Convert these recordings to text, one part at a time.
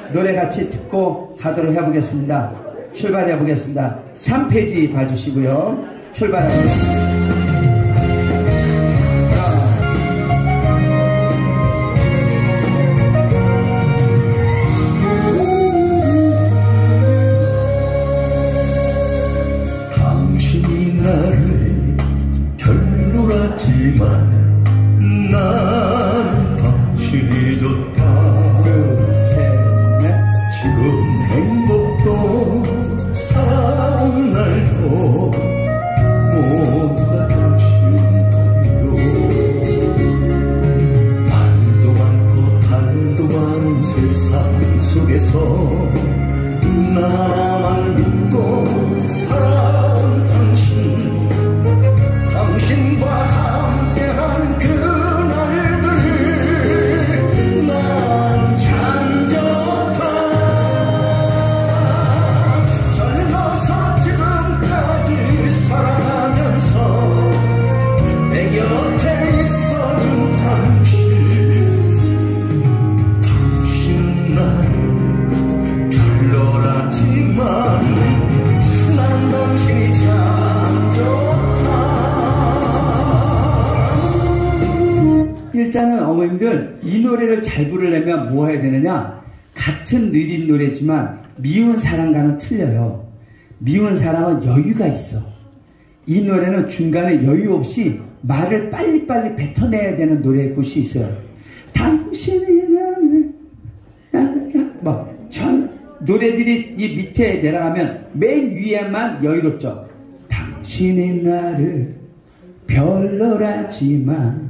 노래 같이 듣고 가도록 해보겠습니다. 출발해 보겠습니다. 3페이지 봐주시고요. 출발합니다. 당신이 나를 별로라지만 난 당신이 좋다. 둘, 셋, 넷. 지금 행복도 사랑하는 날도 모두가 당신 덕이요. 말도 많고 달도 많은 세상 속에서 나만 믿고 살아온 당신, 당신과 함께한 그날들이 난 참 좋다. 젊어서 지금까지 살아가면서 내 곁에 있어준 당신, 당신은 나를 별로라지만 난 당신이 참 좋다. 일단은 어머님들 이 노래를 잘 부르려면 뭐 해야 되느냐? 같은 느린 노래지만 미운 사랑과는 틀려요. 미운 사랑은 여유가 있어. 이 노래는 중간에 여유 없이 말을 빨리빨리 뱉어내야 되는 노래의 곳이 있어요. 당신이 나를 전 노래들이 이 밑에 내려가면 맨 위에만 여유롭죠. 당신이 나를 별로라지만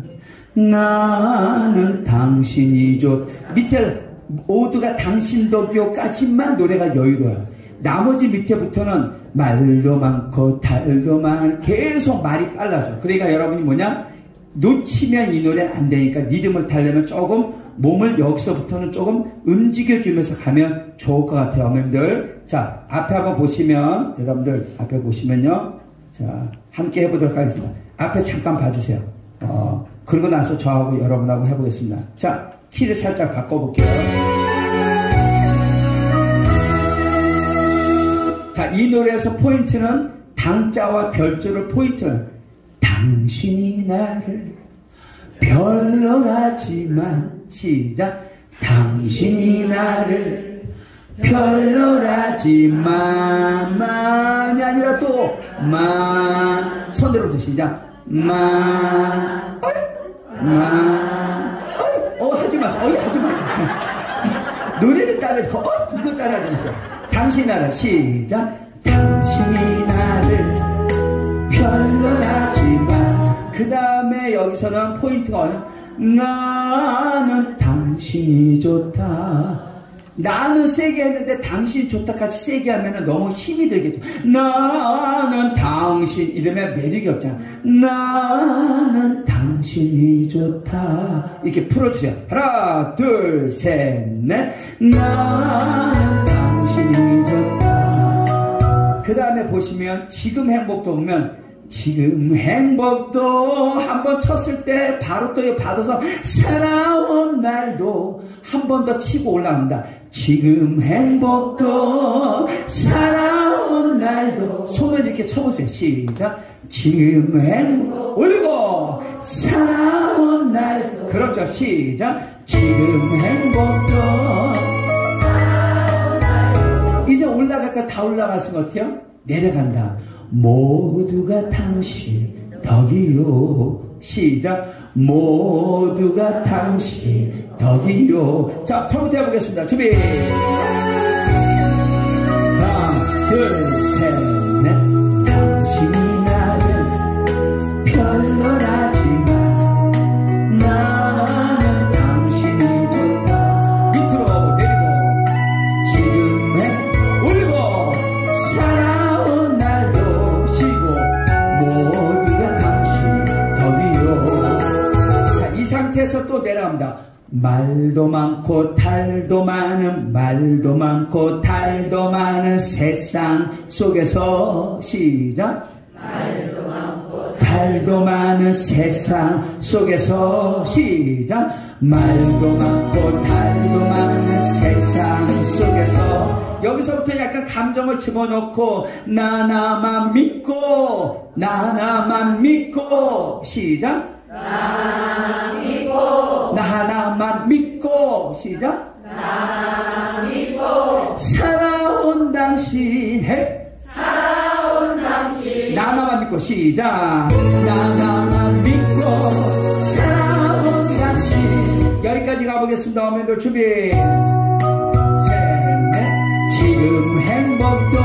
나는 당신이 좋. 밑에 모두가 당신 덕이요까지만 노래가 여유로워요. 나머지 밑에부터는 말도 많고 달도 많고 계속 말이 빨라져. 그러니까 여러분이 뭐냐? 놓치면 이 노래는 안 되니까 리듬을 타려면 조금 몸을 여기서부터는 조금 움직여주면서 가면 좋을 것 같아요. 어머님들. 자, 앞에 한번 보시면, 여러분들 앞에 보시면요. 자, 함께 해보도록 하겠습니다. 앞에 잠깐 봐주세요. 그러고 나서 저하고 여러분하고 해보겠습니다. 자, 키를 살짝 바꿔볼게요. 자, 이 노래에서 포인트는 당자와 별조를 포인트는 당신이 나를 별로라지만 시작. 당신이 나를 별로라지만 만이 아니라 또 만 손 들어서 시작. 만 하지 마세요. 하지 마세요. 노래를 따라하지 이거 따라하지 마세요. 당신이 나를 시작. 당신이 나를 별로라지만 그 다음에 여기서는 포인트가 뭐냐? 나는 당신이 좋다. 나는 세게 했는데 당신 좋다 같이 세게 하면 너무 힘이 들겠죠. 나는 당신 이러면 매력이 없잖아. 나는 당신이 좋다. 이렇게 풀어주세요. 하나 둘 셋 넷. 나는 당신이 좋다. 그 다음에 보시면 지금 행복도 보면 지금 행복도 한번 쳤을 때 바로 또 받아서 살아온 날도 한 번 더 치고 올라갑니다. 지금 행복도 살아온 날도 손을 이렇게 쳐보세요. 시작. 지금 행복 올리고 살아온 날 그렇죠. 시작. 지금 행복도 살아온 날도 이제 올라갈까? 다 올라갔으면 어떻게 해요? 내려간다. 모두가 당신 덕이요. 시작. 모두가 당신 덕이요. 자, 처음부터 해보겠습니다. 준비. 하나, 둘, 셋, 넷. 당신이 나를 별로라지만 나는 당신이 좋다. 밑으로 내리고 지금 올리고 살아온 날도 쉬고 모두가 당신 덕이요. 자, 이 상태에서 또 내려갑니다. 말도 많고 달도 많은 말도 많고 달도 많은 세상 속에서 시작. 말도 많고 달도 많은 세상 속에서 시작. 말도 많고 달도 많은 세상 여기서부터 약간 감정을 집어넣고 나 나만 믿고 나 나만 믿고 시작. 나 믿고 나 하나만 믿고 시작. 나 믿고 살아온 당신 해 살아온 당신 나 나만 믿고 시작. 나 나만 믿고 살아온 당신 여기까지 가보겠습니다. 어머님들 준비 지금 행복도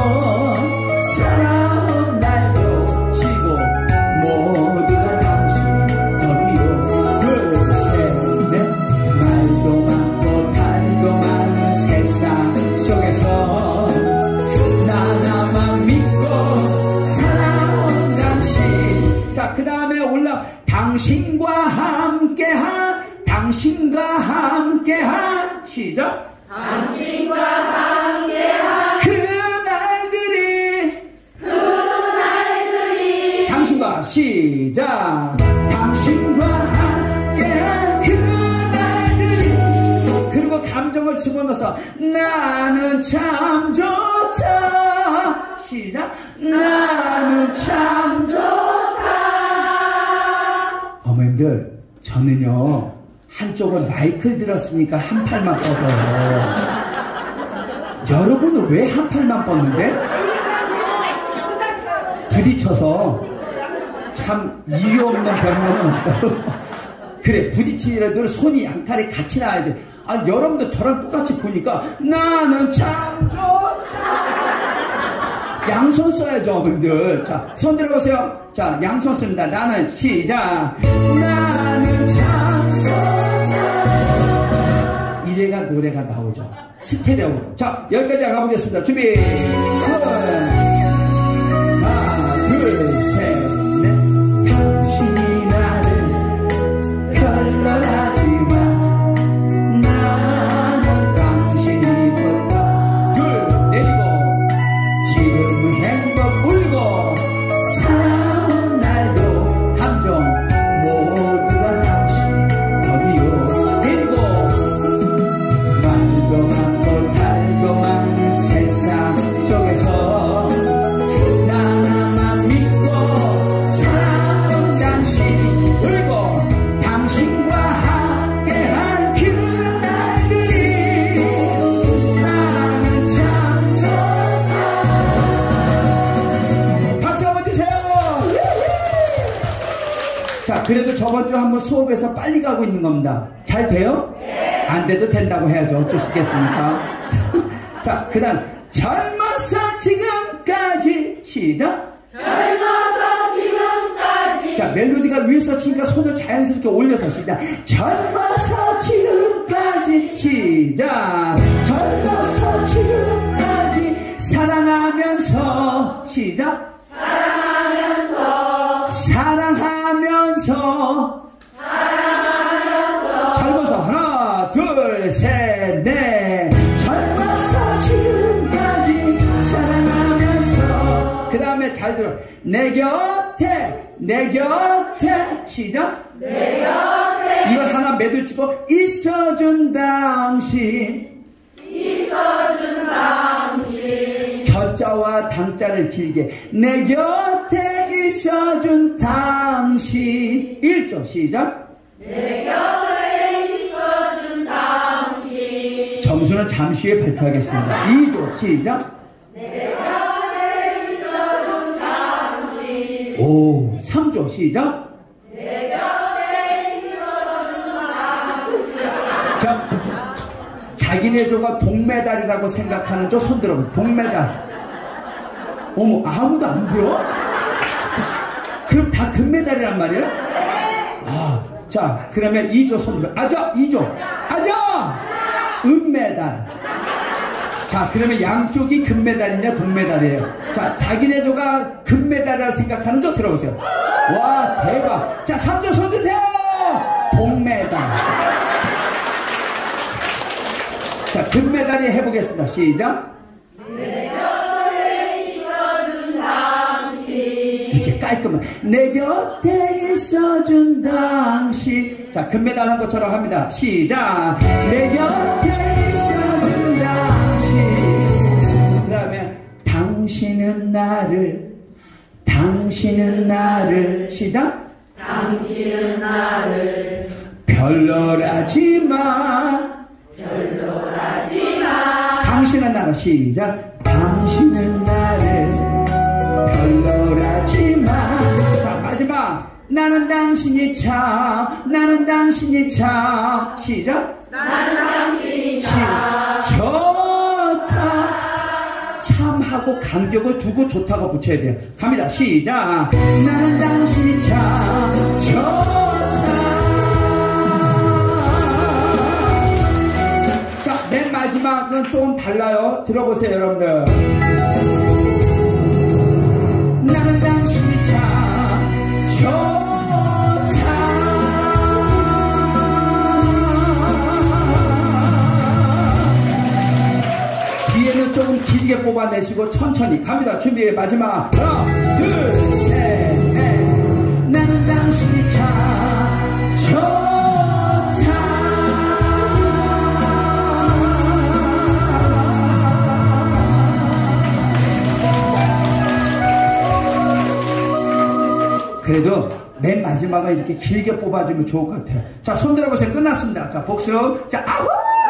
살아온 날도 쉬고 모두가 당신 덕이요 둘 셋 넷 말도 많고 달도 많은 세상 속에서 나 나만 믿고 살아온 당신 자 그 다음에 올라 당신과 함께한 시작 당신과 함께한 그날들이 당신과 시작 당신과 함께한 그날들이 그리고 감정을 집어넣어서 나는 참 좋다 시작 나는 참 좋다 어머님들 저는요 한쪽은 마이크를 들었으니까 한 팔만 뻗어요. 여러분은 왜 한 팔만 뻗는데? 부딪혀서 참 이유 없는 변명은 없다고. 그래 부딪히더라도 손이 양 칼이 같이 나야 돼. 아 여러분도 저랑 똑같이 보니까 나는 참 좋다. 양손 써야죠 어머님들. 자 손 들어보세요. 자 양손 씁니다. 나는 시작. 나는 참 좋다. 이래가 노래가 나오죠. 스테레오로. 자 여기까지 가보겠습니다. 준비 하나 둘 셋 넷 당신이 나를 별로하지만 나는 당신이 좋다 둘 내리고 지금 행복 울고 살아온 날도 감정 모두가 당신 덕이요 내리고 말도 많고 달도 많은 세상 속에서 나 나만 믿고 살아온 당신 울고 당신과 함께한 그날들이 나는 참 좋다 박수 한번 주세요. 자 그래도 저번주 한번 수업에서 빨리 가고 있는 겁니다. 잘 돼요? 안 돼도 된다고 해야죠. 어쩔 수 있겠습니까? 자, 그 다음 젊어서 지금까지 시작 젊어서 지금까지 자, 멜로디가 위에서 치니까 손을 자연스럽게 올려서 시작 젊어서 지금까지 시작 젊어서 지금까지 사랑하면서 시작 사랑하면서 젊어서 하나 둘 셋 넷 젊어서 지금까지 사랑하면서 그 다음에 잘 들어 내 곁에 시작 내 곁에 이걸 하나 매들 찍고 있어준 당신 곁자와 당자를 길게 내 곁에 있어준 당신 1조 시작 내 곁에 있어준 당신 점수는 잠시 후에 발표하겠습니다. 2조 시작 내 곁에 있어준 당신 오 3조 시작 내 곁에 있어준 당신 자 자기네 조가 동메달이라고 생각하는 조 손 들어보세요. 동메달 어머 아무도 안 들어? 그럼 다 금메달이란 말이에요? 아, 자 그러면 2조 손 들어 아자 2조 아자 은메달 자 그러면 양쪽이 금메달이냐 동메달이에요. 자 자기네 조가 금메달이라고 생각하는 조 들어보세요. 와 대박. 자 3조 손 드세요. 동메달 자 금메달이 해보겠습니다. 시작 내 곁에 있어준 당신 이렇게 깔끔한 내 곁에 있어준 당신 자 금메달 한 것처럼 합니다. 시작 내 곁에 있어준 당신 당신은 나를 시작. 당신은 나를 별로라지만 당신은 나를 시작. 당신은 나를 별로라지만. 자 마지막. 나는 당신이 참 시작. 나는 당신이 참 좋다. 참하고 간격을 두고 좋다고 붙여야 돼요. 갑니다. 시작. 나는 당신이 참 좋다. 자, 맨 마지막은 좀 달라요. 들어보세요, 여러분들. 나는 당신이 참 좋다. 뒤에는 조금 길게 뽑아내시고 천천히 갑니다. 준비. 마지막. 하나, 둘, 셋, 넷. 나는 당신이 참 좋다. 그래도 맨 마지막은 이렇게 길게 뽑아주면 좋을 것 같아요. 자, 손 들어보세요. 끝났습니다. 자, 복수. 자, 아우!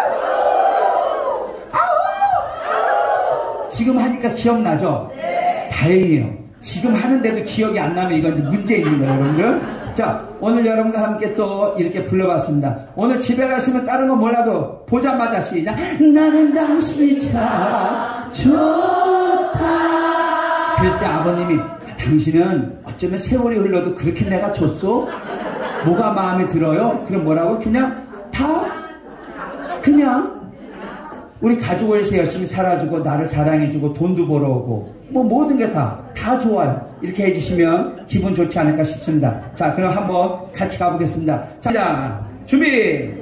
지금 하니까 기억나죠? 네. 다행이에요. 지금 하는데도 기억이 안 나면 이건 문제 있는 거예요, 여러분들. 자, 오늘 여러분과 함께 또 이렇게 불러봤습니다. 오늘 집에 가시면 다른 거 몰라도 보자마자 시작. 나는 당신이 참 좋다. 그랬을 때 아버님이 당신은 어쩌면 세월이 흘러도 그렇게 내가 줬어? 뭐가 마음에 들어요? 그럼 뭐라고? 그냥 우리 가족을 위해서 열심히 살아주고 나를 사랑해주고 돈도 벌어오고 뭐 모든 게 다 좋아요. 이렇게 해주시면 기분 좋지 않을까 싶습니다. 자, 그럼 한번 같이 가보겠습니다. 자, 준비.